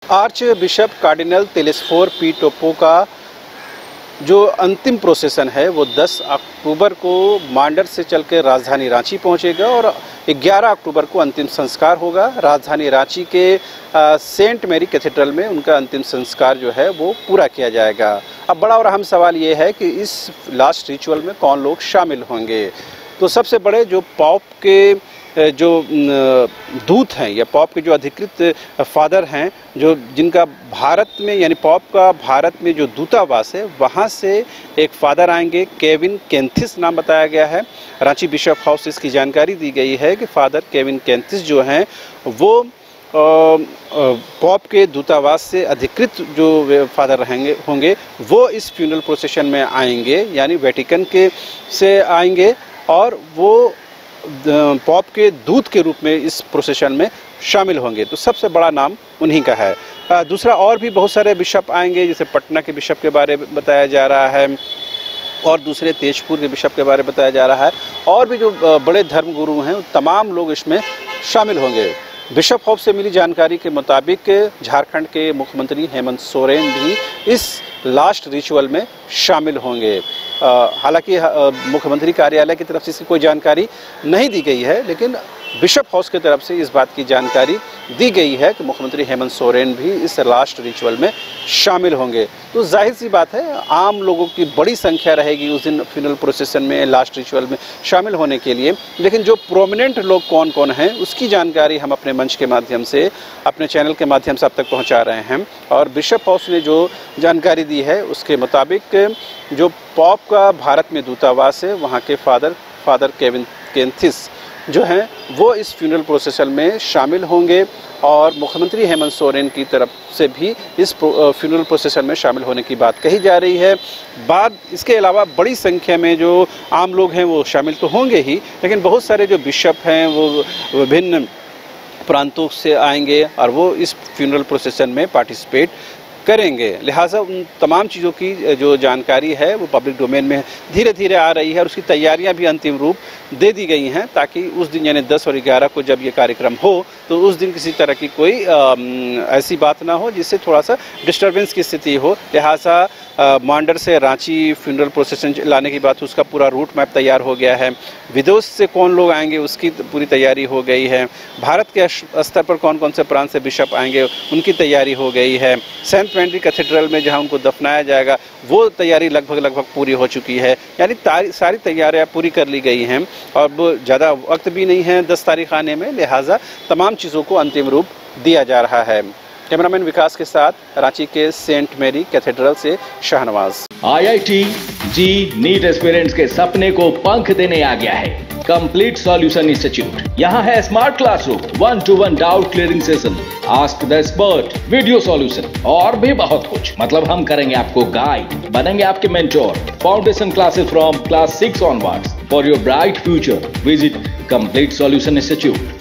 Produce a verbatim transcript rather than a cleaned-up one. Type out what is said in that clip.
Arch bishop cardinal Telesphore P Toppo का जो अंतिम प्रोसेसन है वो दस अक्टूबर को मांडर से चल के राजधानी रांची पहुंचेगा और ग्यारह अक्टूबर को अंतिम संस्कार होगा। राजधानी रांची के आ, सेंट मैरी कैथेड्रल में उनका अंतिम संस्कार जो है वो पूरा किया जाएगा। अब बड़ा और अहम सवाल ये है कि इस लास्ट रिचुअल में कौन लोग शामिल होंगे। तो सबसे बड़े जो पॉप के जो दूत हैं या पॉप के जो अधिकृत फादर हैं, जो जिनका भारत में यानी पॉप का भारत में जो दूतावास है वहाँ से एक फादर आएंगे। केविन केंथिस नाम बताया गया है। रांची बिशप हाउस से इसकी जानकारी दी गई है कि फादर केविन केंथिस जो हैं वो पॉप के दूतावास से अधिकृत जो फादर रहेंगे होंगे वो इस फ्यूनरल प्रोसेशन में आएंगे, यानी वेटिकन के से आएंगे और वो पॉप के दूत के रूप में इस प्रोसेशन में शामिल होंगे। तो सबसे बड़ा नाम उन्हीं का है। दूसरा, और भी बहुत सारे बिशप आएंगे, जैसे पटना के बिशप के बारे में बताया जा रहा है और दूसरे तेजपुर के बिशप के बारे में बताया जा रहा है, और भी जो बड़े धर्मगुरु हैं तमाम लोग इसमें शामिल होंगे। बिशप हाउस से मिली जानकारी के मुताबिक झारखंड के मुख्यमंत्री हेमंत सोरेन भी इस लास्ट रिचुअल में शामिल होंगे। हालांकि मुख्यमंत्री कार्यालय की तरफ से इसकी कोई जानकारी नहीं दी गई है, लेकिन बिशप हाउस की तरफ से इस बात की जानकारी दी गई है कि मुख्यमंत्री हेमंत सोरेन भी इस लास्ट रिचुअल में शामिल होंगे। तो जाहिर सी बात है आम लोगों की बड़ी संख्या रहेगी उस दिन फ्यूनरल प्रोसेशन में, लास्ट रिचुअल में शामिल होने के लिए। लेकिन जो प्रोमिनेंट लोग कौन कौन हैं उसकी जानकारी हम अपने मंच के माध्यम से, अपने चैनल के माध्यम से अब तक पहुंचा रहे हैं। और बिशप हाउस ने जो जानकारी दी है उसके मुताबिक जो पॉप का भारत में दूतावास है वहाँ के फादर फादर केविन केंथिस जो हैं वो इस फ्यूनरल प्रोसेशन में शामिल होंगे और मुख्यमंत्री हेमंत सोरेन की तरफ से भी इस फ्यूनरल प्रोसेशन में शामिल होने की बात कही जा रही है। बाद इसके अलावा बड़ी संख्या में जो आम लोग हैं वो शामिल तो होंगे ही, लेकिन बहुत सारे जो बिशप हैं वो विभिन्न प्रांतों से आएंगे और वो इस फ्यूनरल प्रोसेशन में पार्टिसिपेट करेंगे। लिहाजा उन तमाम चीज़ों की जो जानकारी है वो पब्लिक डोमेन में धीरे धीरे आ रही है और उसकी तैयारियां भी अंतिम रूप दे दी गई हैं, ताकि उस दिन यानी दस और ग्यारह को जब ये कार्यक्रम हो तो उस दिन किसी तरह की कोई आ, ऐसी बात ना हो जिससे थोड़ा सा डिस्टर्बेंस की स्थिति हो। लिहाजा मांडर से रांची फ्यूनरल प्रोसेशन लाने की बात, उसका पूरा रूट मैप तैयार हो गया है। विदेश से कौन लोग आएंगे उसकी पूरी तैयारी हो गई है। भारत के स्तर पर कौन कौन से प्रांत से बिशप आएंगे उनकी तैयारी हो गई है। सेंट मैरी कैथेड्रल में जहां उनको दफनाया जाएगा वो तैयारी लगभग लगभग पूरी हो चुकी है, यानी सारी तैयारियां पूरी कर ली गई हैं और वो ज़्यादा वक्त भी नहीं है दस तारीख आने में। लिहाजा तमाम चीज़ों को अंतिम रूप दिया जा रहा है। कैमरामैन विकास के साथ रांची के सेंट मैरी कैथेड्रल से Shahnawaz. I I T JEE NEET aspirants के सपने को पंख देने आ गया है कंप्लीट सॉल्यूशन इंस्टीट्यूट। यहाँ है smart classroom, one to one doubt clearing session, ask the expert, video solution और भी बहुत कुछ। मतलब हम करेंगे आपको गाइड, बनेंगे आपके mentor. Foundation classes from class six onwards for your bright future. Visit complete solution institute.